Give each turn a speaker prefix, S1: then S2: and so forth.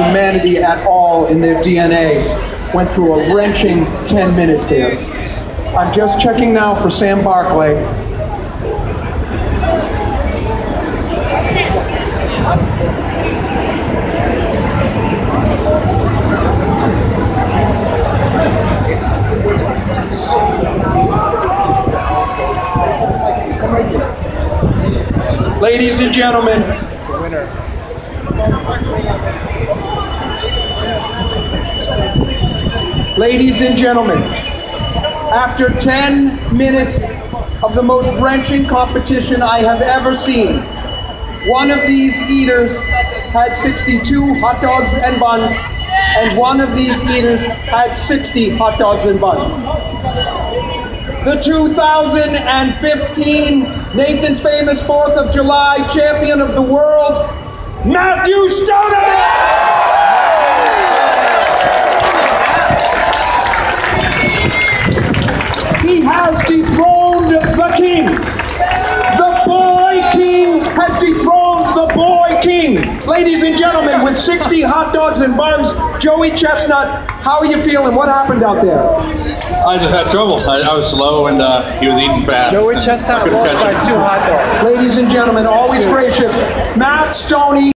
S1: humanity at all in their DNA, went through a wrenching 10 minutes here. I'm just checking now for Sam Barkley. Ladies and gentlemen, after 10 minutes of the most wrenching competition I have ever seen, one of these eaters had 62 hot dogs and buns, and one of these eaters had 60 hot dogs and buns. The 2015 Nathan's Famous 4th of July champion of the world, Matthew Stoner! He has dethroned the king. The boy king has dethroned the boy king. Ladies and gentlemen, with 60 hot dogs and buns, Joey Chestnut, how are you feeling? What happened out there?
S2: I just had trouble. I was slow and he was eating fast.
S3: Joey Chestnut lost by 2 hot dogs.
S1: Ladies and gentlemen, always gracious, Matt Stonie.